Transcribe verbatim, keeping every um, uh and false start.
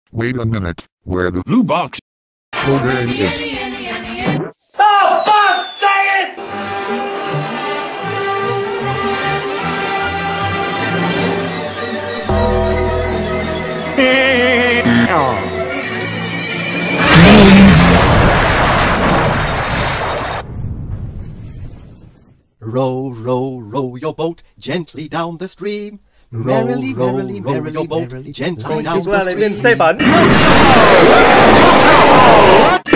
Wait a minute, where the blue box program is. Oh, fuck, say it! Row, row, row your boat gently down the stream. Merrily, row, merrily, row merrily, your boat merrily, gently gently down Well, the I didn't stream. say button.